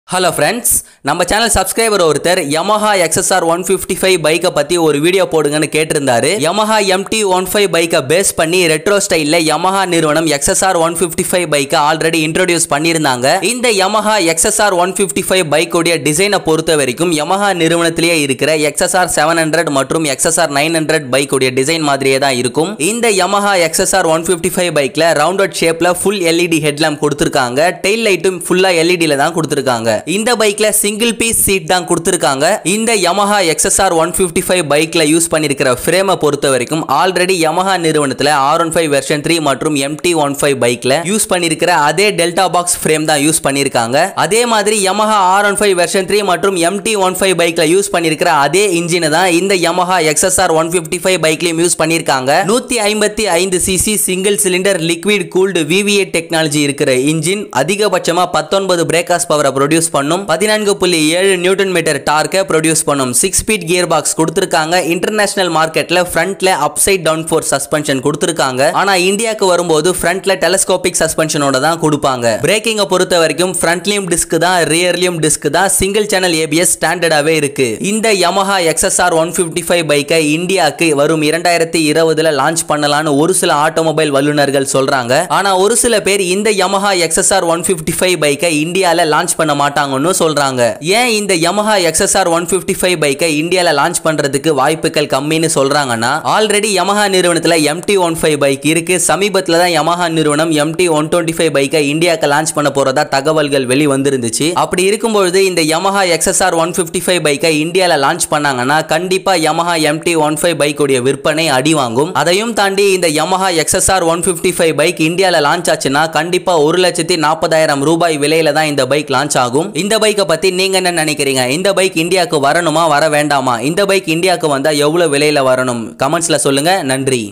Hello friends, நம்ம channel subscriber ஒருத்தர் Yamaha XSR 155 பைக்க பத்தி ஒரு வீடியோ போடுங்கன்னு கேட்டிருந்தாரு. Yamaha MT15 பைக்க பேஸ் பண்ணி ரெட்ரோ ஸ்டைல்ல Yamaha நிறுவனம் XSR 155 பைக்க ஆல்ரெடி இன்ட்ரோடியூஸ் பண்ணிருந்தாங்க. இந்த Yamaha XSR 155 பைக்கோட டிசைனை பொறுத்த வரைக்கும் Yamaha நிறுவனத்திலேயே இருக்கிற XSR 700 மற்றும் XSR 900 பைக்கோட டிசைன் மாதிரியே தான் இருக்கும். இந்த Yamaha XSR 155 பைக்ல ரவுண்டட் ஷேப்ல full LED ஹெட்லாம்ப் கொடுத்திருக்காங்க. டெயில் லைட்டும் ஃபுல்லா LED ல தான் கொடுத்திருக்காங்க. இந்த பைக்ல சிங்கிள் பீஸ் சீட் தான் கொடுத்திருக்காங்க. இந்த Yamaha XSR 155 பைக்ல யூஸ் பண்ணிருக்கிற ஃப்ரேமை பொறுத்த வரைக்கும் ஆல்ரெடி Yamaha நிறுவனத்துல R15 வெர்ஷன் 3 மற்றும் MT15 பைக்ல யூஸ் பண்ணிருக்கிற அதே டெல்டா பாக்ஸ் ஃப்ரேம் தான் யூஸ் பண்ணிருக்காங்க. அதே மாதிரி Yamaha R15 வெர்ஷன் 3 மற்றும் MT15 பைக்ல யூஸ் பண்ணிருக்கிற அதே இன்ஜினை தான் இந்த Yamaha XSR 155 பைக்லயும் யூஸ் பண்ணிருக்காங்க. 155 cc single cylinder liquid cooled VVA technology இருக்கிற இன்ஜின் அதிகபட்சமா 19 பிரேக் பவரை ப்ரொடியூஸ் பண்ணும். 14.7 நியூட்டன் மீட்டர் டார்க்கை ப்ரொடியூஸ் பண்ணும். 6 ஸ்பீட் கியர் பாக்ஸ் கொடுத்திருக்காங்க. இன்டர்நேஷனல் மார்க்கெட்ல ஃப்ரண்ட்ல அப்சைட் டவுன் ஃபோர் சஸ்பென்ஷன் கொடுத்திருக்காங்க. ஆனா இந்தியாக்கு வரும்போது ஃப்ரண்ட்ல டெலஸ்கோபிக் சஸ்பென்ஷனோட தான் கொடுப்பாங்க. பிரேக்கிங்கை பொறுத்த வரைக்கும் ஃப்ரண்ட்லயும் டிஸ்க் தான், ரியர்லயும் டிஸ்க் தான். சிங்கிள் சேனல் ABS ஸ்டாண்டர்டாவே இருக்கு. இந்த Yamaha XSR 155 பைக்கை இந்தியாக்கு வரும் 2020ல லான்ச் பண்ணலாம்னு ஒரு சில ஆட்டோமொபைல் வல்லுநர்கள் சொல்றாங்க. ஆனா ஒரு சில பேர் இந்த Yamaha XSR 155 பைக்கை இந்தியால லான்ச் பண்ண மாட்டாங்கன்னு சொல்றாங்க. ஏன் இந்த Yamaha XSR 155 பைக்கை இந்தியால லான்ச் பண்றதுக்கு வாய்ப்புகள் கம்மின்னு சொல்றாங்கன்னா, ஆல்ரெடி Yamaha நிறுவனத்துல MT15 பைக் இருக்கு. சமீபத்துல தான் Yamaha நிறுவனம் MT125 பைக்கை இந்தியாக்கு லான்ச் பண்ண போறதா தகவல்கள் வெளிவந்திருந்துச்சு. அப்படி இருக்கும்போது இந்த Yamaha XSR 155 பைக்கை இந்தியால லான்ச் பண்ணாங்கன்னா கண்டிப்பா Yamaha MT15 பைக்கோட விற்பனை அடி வாங்கும். அதையும் தாண்டி இந்த Yamaha XSR 155 பைக் இந்தியால லான்ச் ஆச்சுன்னா கண்டிப்பா 1,40,000 ரூபாய் விலையில தான் இந்த பைக் லான்ச் ஆகும். இந்த பைக்கை பத்தி நீங்க என்ன நினைக்கிறீங்க? இந்த பைக் இந்தியாவுக்கு வரணுமா, வர வேண்டாமா? இந்த பைக் இந்தியாவுக்கு வந்தா எவ்வளவு விலையில வரணும்? கமெண்ட்ஸ்ல சொல்லுங்க. நன்றி.